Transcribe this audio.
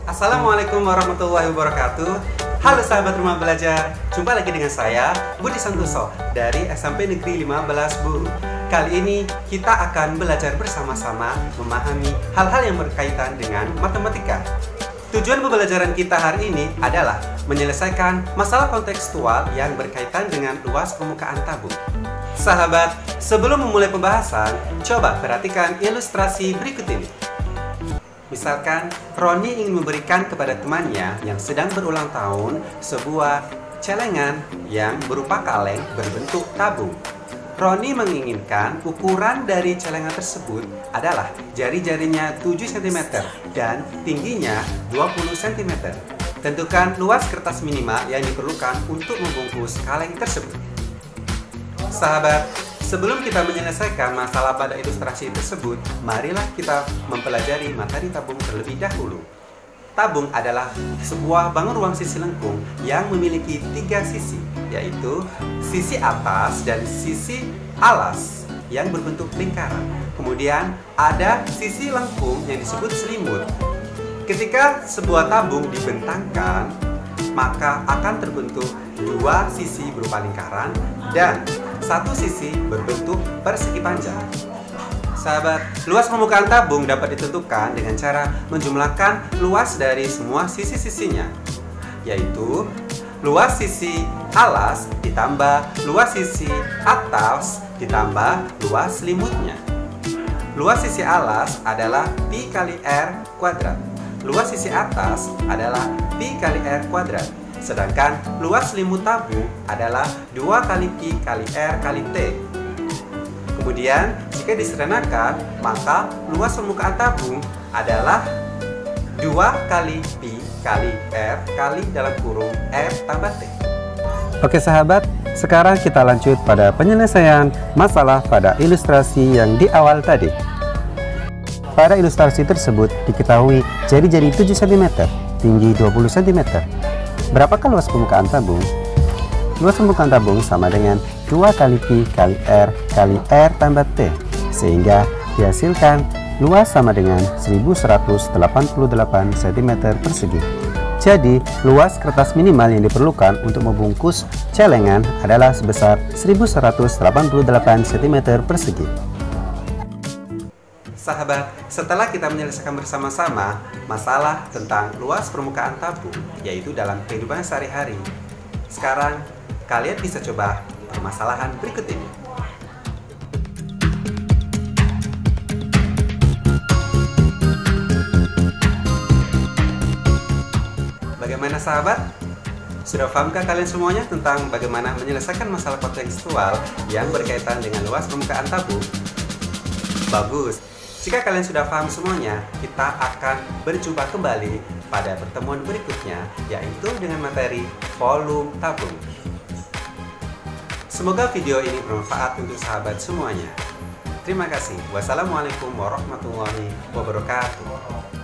Assalamualaikum warahmatullahi wabarakatuh. Halo sahabat rumah belajar, jumpa lagi dengan saya Budi Santoso dari SMP Negeri 15 Buru. Kali ini kita akan belajar bersama-sama memahami hal-hal yang berkaitan dengan matematika. Tujuan pembelajaran kita hari ini adalah menyelesaikan masalah kontekstual yang berkaitan dengan luas permukaan tabung. Sahabat, sebelum memulai pembahasan, coba perhatikan ilustrasi berikut ini. Misalkan, Roni ingin memberikan kepada temannya yang sedang berulang tahun sebuah celengan yang berupa kaleng berbentuk tabung. Roni menginginkan ukuran dari celengan tersebut adalah jari-jarinya 7 cm dan tingginya 20 cm. Tentukan luas kertas minimal yang diperlukan untuk membungkus kaleng tersebut. Sahabat, sebelum kita menyelesaikan masalah pada ilustrasi tersebut, marilah kita mempelajari materi tabung terlebih dahulu. Tabung adalah sebuah bangun ruang sisi lengkung yang memiliki 3 sisi, yaitu sisi atas dan sisi alas yang berbentuk lingkaran. Kemudian ada sisi lengkung yang disebut selimut. Ketika sebuah tabung dibentangkan, maka akan terbentuk 2 sisi berupa lingkaran dan 1 sisi berbentuk persegi panjang. Sahabat, luas permukaan tabung dapat ditentukan dengan cara menjumlahkan luas dari semua sisi-sisinya, yaitu luas sisi alas ditambah luas sisi atas ditambah luas selimutnya. Luas sisi alas adalah pi kali r kuadrat. Luas sisi atas adalah pi kali r kuadrat. Sedangkan luas selimut tabung adalah 2 kali pi kali r kali t. Kemudian, jika disederhanakan, maka luas permukaan tabung adalah 2 kali pi kali r kali dalam kurung r tambah t. Oke sahabat, sekarang kita lanjut pada penyelesaian masalah pada ilustrasi yang di awal tadi. Pada ilustrasi tersebut diketahui jari-jari 7 cm, tinggi 20 cm. Berapakah luas permukaan tabung? Luas permukaan tabung sama dengan 2 kali pi kali r tambah t, sehingga dihasilkan luas sama dengan 1188 cm persegi. Jadi, luas kertas minimal yang diperlukan untuk membungkus celengan adalah sebesar 1188 cm persegi. Sahabat, setelah kita menyelesaikan bersama-sama masalah tentang luas permukaan tabung, yaitu dalam kehidupan sehari-hari, sekarang kalian bisa coba permasalahan berikut ini. Bagaimana sahabat? Sudah pahamkah kalian semuanya tentang bagaimana menyelesaikan masalah kontekstual yang berkaitan dengan luas permukaan tabung? Bagus! Jika kalian sudah paham semuanya, kita akan berjumpa kembali pada pertemuan berikutnya, yaitu dengan materi volume tabung. Semoga video ini bermanfaat untuk sahabat semuanya. Terima kasih. Wassalamualaikum warahmatullahi wabarakatuh.